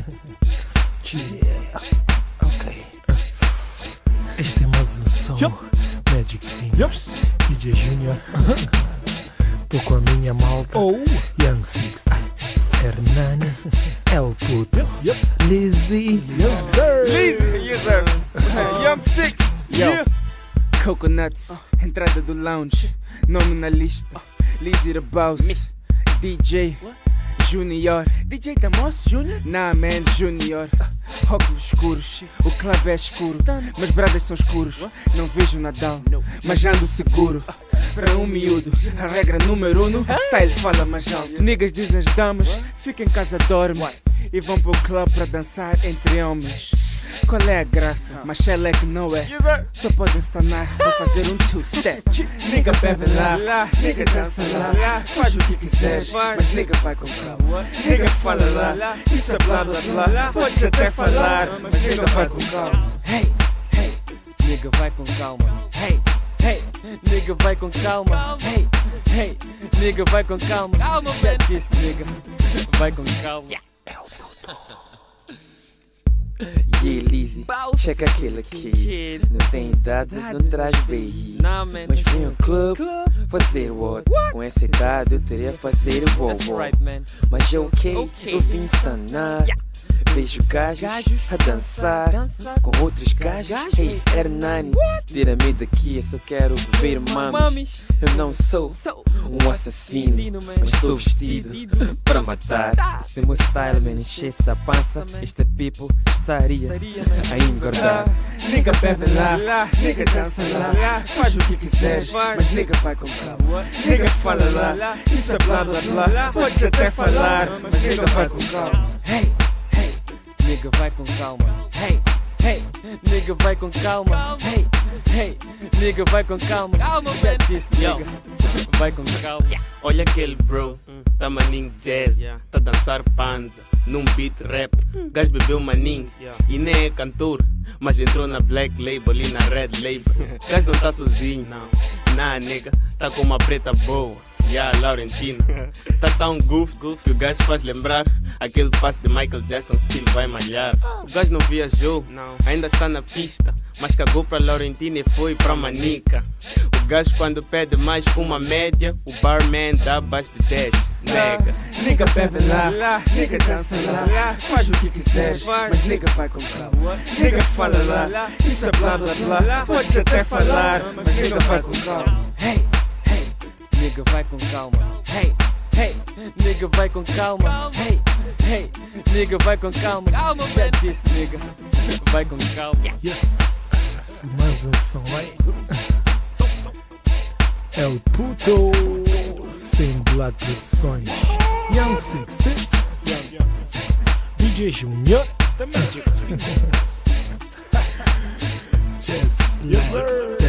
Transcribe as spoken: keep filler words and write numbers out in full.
Yeah. Ok. Este é mais um som. Yep. Magic Fingers. Yep. D J Junior. Tô com a minha malta. Oh. Young Six. Hernani. El Puto. Yes. Yep. Lizzy. Yes sir. Lizzy. Yes sir. Uh, Young Six. Yo. Yeah. Coconuts. Uh. Entrada do lounge. Nome na lista. Uh. Lizzy the Boss. Me. D J. What? Junior. D J Damos Junior? Nah man, Junior. uh, Óculos escuros, o clube é escuro, meus bradas são escuros. What? Não vejo Nadal, no. Mas ando seguro. uh, Para um miúdo, a regra número um, style fala mais alto. Niggas dizem as damas, fica em casa dorme e vão pro clube para dançar entre homens. Qual é a graça? Mas ela é que não é. Só podem estanar para fazer um two-step. Nigga bebe lá, nigga dança lá, faz o que quiseres, mas nigga vai com calma. Nigga fala lá, isso é blá blá blá. Podes até falar, mas nigga vai com calma. Hey, hey, nigga vai com calma. Hey, hey, nigga vai com calma. Hey, hey, nigga vai com calma. Calma, man. This nigga vai com calma. Yeah, Lizzy, checa aquele aqui. Não tem idade, não traz B I. Mas vem ao clube fazer what? Com essa idade eu teria fazer o vovô. Mas é ok, eu vim estanar. Vejo gajos a dançar com outros gajos. Hey, Hernani, tira-me daqui, eu só quero ver mames. Eu não sou um assassino, mas estou vestido para matar. Se o meu style me enchesse a pança, este people estaria a engordar. Nigga bebe lá, nigga dança lá, faz o que quiseres, mas nigga vai com calma. Nigga fala lá, isso é blá blá blá. Podes até falar, mas nigga vai com calma. Hey, hey, nigga vai com calma. Hey, hey, nigga vai com calma. Hey, hey, nigga vai com calma. Calma, man. This nigga vai com calma. Olha aquele bro, tá maninho jazz, tá dançar panza num beat rap. Gajo bebeu maninho e nem é cantor, mas entrou na black label e na red label. Gajo não tá sozinho, não. Nah, nigga, tá com uma preta boa. Yeah, Laurentino. Tá tão goof, goof que o gajo faz lembrar aquele passe de Michael Jackson, still vai malhar. O gajo não viajou, não. Ainda está na pista, mas cagou pra Laurentino e foi pra Manica. O gajo quando pede mais uma média, o barman dá abaixo de dez. Nega, nigga bebe lá, nigga dança lá, faz o que quiseres, mas nigga vai com calma. Nigga fala lá, isso é blá blá blá. Podes até falar, mas nigga vai com calma. Hey, hey, nigga vai com calma. Hey, hey, nigga vai com calma. Hey, hey, nigga vai com calma. Calma, man. This nigga vai com calma. Yes. Mais um som, vai. El Puto, sem Blood Produções. Young Six, this. D J Junior. The Magic Fingers. Yes, yes sir.